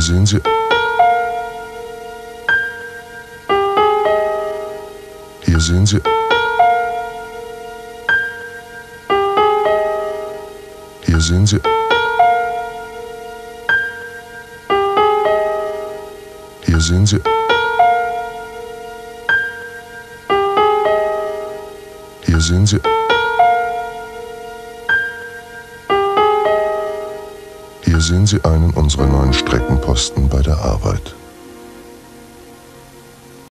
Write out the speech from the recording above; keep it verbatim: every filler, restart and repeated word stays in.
sehen Sie. Hier sehen Sie. Hier sehen Sie. Hier sehen Sie. Hier sehen Sie. Hier sehen Sie einen unserer neuen Streckenposten bei der Arbeit.